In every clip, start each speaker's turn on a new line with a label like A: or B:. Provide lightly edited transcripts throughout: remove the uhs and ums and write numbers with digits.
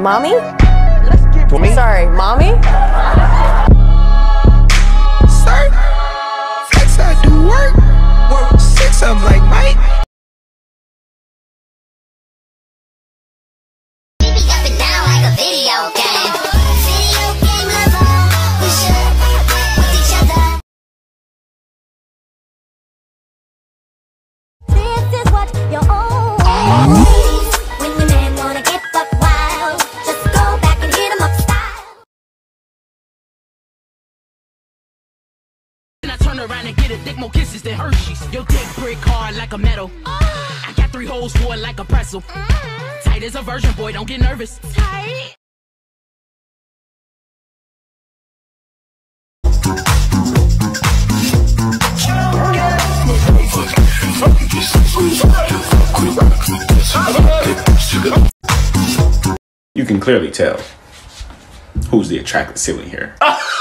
A: Mommy?
B: Me?
A: Sorry, mommy?
B: Sir, flex I do work 6 I'm like Mike.
C: Up and down like a video game. Video game level. We should with each other. This is what you're own. When your man wanna get buck wild, just go back and hit him up style.
D: And I turn around and get a dick more kisses than Hershey's. Your dick brick hard like a metal. I got 3 holes for it like a pretzel. Tight as a virgin, boy, don't get nervous. Tight.
E: You can clearly tell who's the attractive sibling here.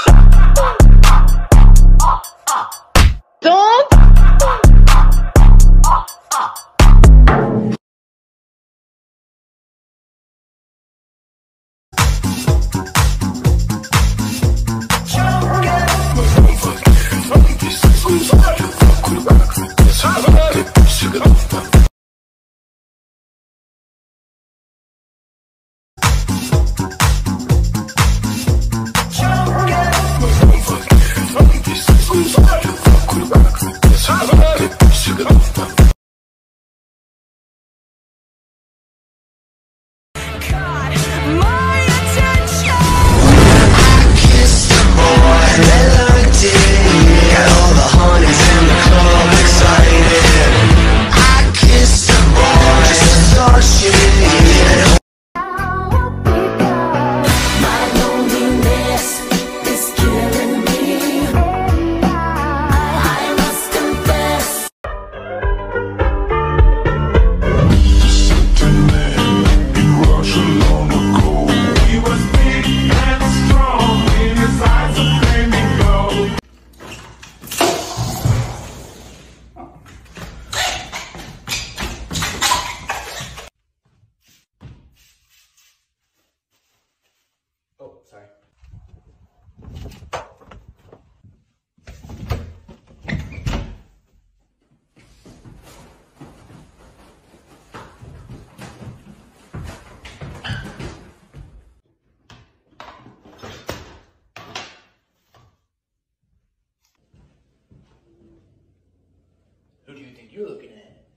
E: Oh, sorry.
F: Who do you think you're looking at?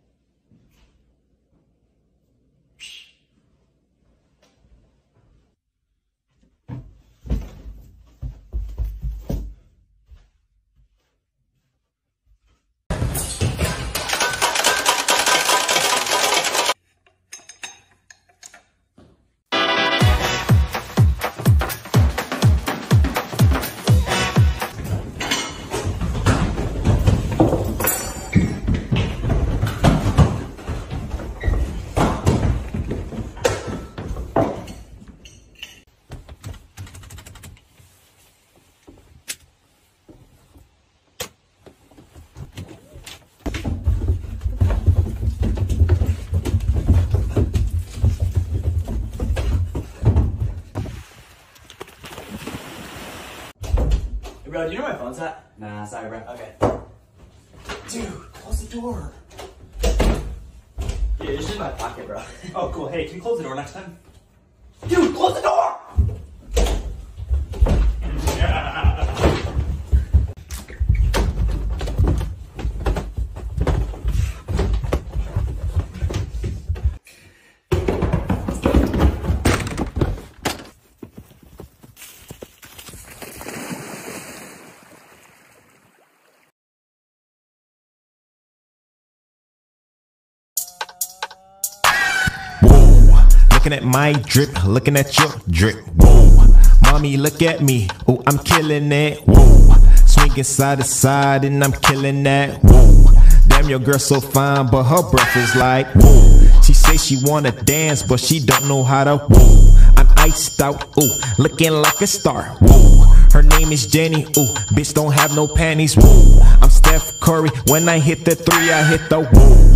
G: Bro, do you know where my phone's at? Nah, sorry, bro. Okay. Dude, close the door. Dude, it's just in my pocket, bro.
F: Oh, cool. Hey, can you close the door next time?
G: Dude, close the door!
H: Looking at my drip, looking at your drip. Whoa, mommy, look at me. Oh, I'm killing it. Whoa, swinging side to side and I'm killing that. Whoa, damn, your girl so fine, but her breath is like whoa. She say she wanna dance, but she don't know how to. Whoa, I'm iced out. Ooh, looking like a star. Whoa, her name is Jenny. Ooh, bitch don't have no panties. Whoa, I'm Steph Curry. When I hit the 3, I hit the whoa.